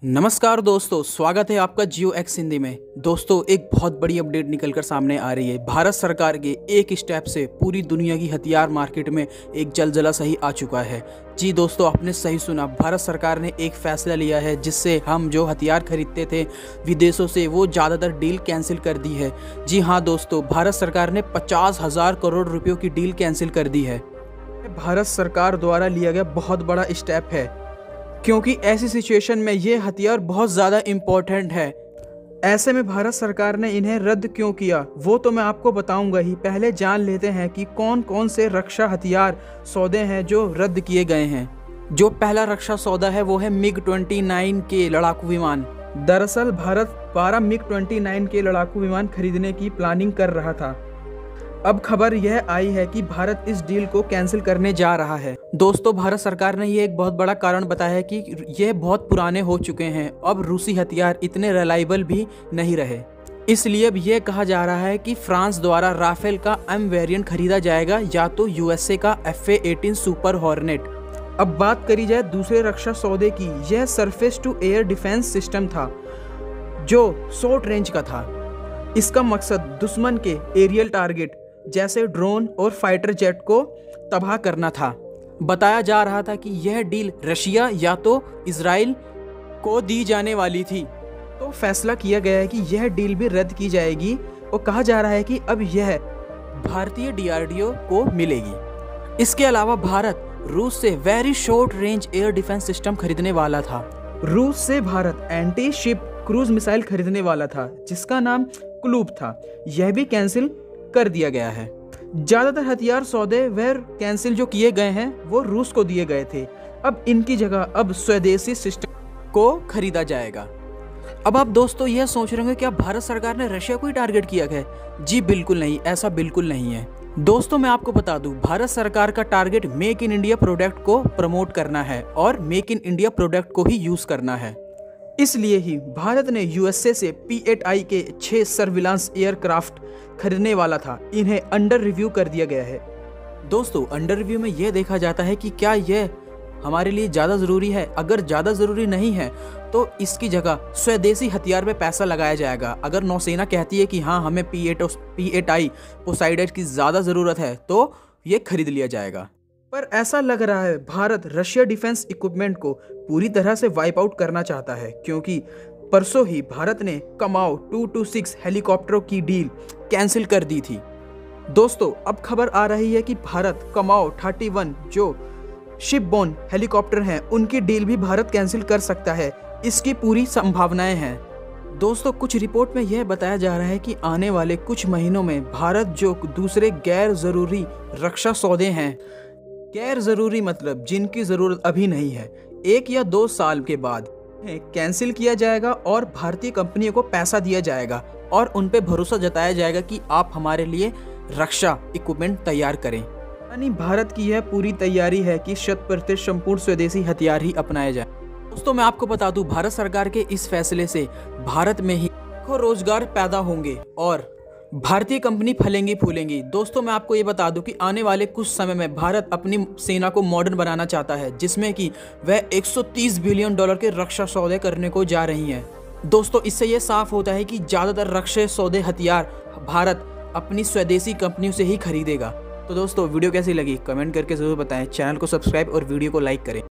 नमस्कार दोस्तों, स्वागत है आपका जियो एक्स हिंदी में। दोस्तों, एक बहुत बड़ी अपडेट निकलकर सामने आ रही है। भारत सरकार के एक स्टेप से पूरी दुनिया की हथियार मार्केट में एक जलजला सही आ चुका है। जी दोस्तों, आपने सही सुना, भारत सरकार ने एक फैसला लिया है जिससे हम जो हथियार खरीदते थे विदेशों से वो ज़्यादातर डील कैंसिल कर दी है। जी हाँ दोस्तों, भारत सरकार ने 50,000 करोड़ रुपयों की डील कैंसिल कर दी है। भारत सरकार द्वारा लिया गया बहुत बड़ा स्टेप है, क्योंकि ऐसी सिचुएशन में ये हथियार बहुत ज़्यादा इम्पोर्टेंट है। ऐसे में भारत सरकार ने इन्हें रद्द क्यों किया वो तो मैं आपको बताऊंगा ही। पहले जान लेते हैं कि कौन कौन से रक्षा हथियार सौदे हैं जो रद्द किए गए हैं। जो पहला रक्षा सौदा है वो है MiG-29 के लड़ाकू विमान। दरअसल भारत 12 MiG-29 के लड़ाकू विमान खरीदने की प्लानिंग कर रहा था। अब खबर यह आई है कि भारत इस डील को कैंसिल करने जा रहा है। दोस्तों, भारत सरकार ने ये एक बहुत बड़ा कारण बताया है कि ये बहुत पुराने हो चुके हैं, अब रूसी हथियार इतने रिलायबल भी नहीं रहे। इसलिए अब ये कहा जा रहा है कि फ्रांस द्वारा राफेल का M वेरिएंट खरीदा जाएगा या तो USA का FA-18 सुपर हॉर्नेट। अब बात करी जाए दूसरे रक्षा सौदे की, यह surface to air defence system था जो शॉर्ट रेंज का था। इसका मकसद दुश्मन के एरियल टारगेट जैसे ड्रोन और फाइटर जेट को तबाह करना था। बताया जा रहा था कि यह डील रशिया या तो इजराइल को दी जाने वाली थी, तो फैसला किया गया है कि यह डील भी रद्द की जाएगी और कहा जा रहा है कि अब यह भारतीय DRDO को मिलेगी। इसके अलावा भारत रूस से very short range air defence system खरीदने वाला था। रूस से Bharat anti ship cruise missile खरीदने वाला था जिसका नाम क्लूब था। यह भी कैंसिल कर दिया गया है। ज्यादातर हथियार सौदे वह कैंसिल जो किए गए हैं वो रूस को दिए गए थे। अब इनकी जगह अब स्वदेशी सिस्टम को खरीदा जाएगा। अब आप दोस्तों यह सोच रहे होंगे क्या भारत सरकार ने रशिया को ही टारगेट किया है? जी बिल्कुल नहीं, ऐसा बिल्कुल नहीं है। दोस्तों, मैं आपको बता दूं, भारत सरकार का target make in India product को प्रमोट करना है और मेक इन इंडिया प्रोडक्ट को ही यूज करना है। इसलिए ही भारत ने USA से P-8I के 6 सर्विलांस एयरक्राफ्ट खरीदने वाला था। इन्हें अंडर रिव्यू कर दिया गया है। दोस्तों, अंडर रिव्यू में यह देखा जाता है कि क्या यह हमारे लिए ज़्यादा ज़रूरी है। अगर ज़्यादा ज़रूरी नहीं है तो इसकी जगह स्वदेशी हथियार पे पैसा लगाया जाएगा। अगर नौसेना कहती है कि हाँ हमें P-8I पोसाइडर की ज़्यादा ज़रूरत है तो ये खरीद लिया जाएगा। पर ऐसा लग रहा है भारत रशिया डिफेंस इक्विपमेंट को पूरी तरह से वाइप आउट करना चाहता है, क्योंकि परसों ही भारत ने कमाओ 226 हेलीकॉप्टरों की डील कैंसिल कर दी थी। दोस्तों, अब खबर आ रही है कि भारत कमाओ 31 जो शिपबोर्न हेलीकॉप्टर हैं उनकी डील भी भारत कैंसिल कर सकता है। इसकी पूरी संभावनाएं हैं। दोस्तों, कुछ रिपोर्ट में यह बताया जा रहा है कि आने वाले कुछ महीनों में भारत जो दूसरे गैर जरूरी रक्षा सौदे हैं, गैर जरूरी मतलब जिनकी जरूरत अभी नहीं है, 1 या 2 साल के बाद कैंसिल किया जाएगा और भारतीय कंपनियों को पैसा दिया जाएगा और उन पे भरोसा जताया जाएगा कि आप हमारे लिए रक्षा इक्विपमेंट तैयार करें। यानी भारत की यह पूरी तैयारी है कि 100% संपूर्ण स्वदेशी हथियार ही अपनाए जाए। दोस्तों, मैं आपको बता दूं, भारत सरकार के इस फैसले से भारत में ही लाखों रोजगार पैदा होंगे और भारतीय कंपनी फलेंगी फूलेंगी। दोस्तों, मैं आपको ये बता दूं कि आने वाले कुछ समय में भारत अपनी सेना को मॉडर्न बनाना चाहता है, जिसमें कि वह 130 बिलियन डॉलर के रक्षा सौदे करने को जा रही हैं। दोस्तों, इससे ये साफ होता है कि ज़्यादातर रक्षा सौदे हथियार भारत अपनी स्वदेशी कंपनियों से ही खरीदेगा। तो दोस्तों, वीडियो कैसी लगी कमेंट करके ज़रूर बताएं। चैनल को सब्सक्राइब और वीडियो को लाइक करें।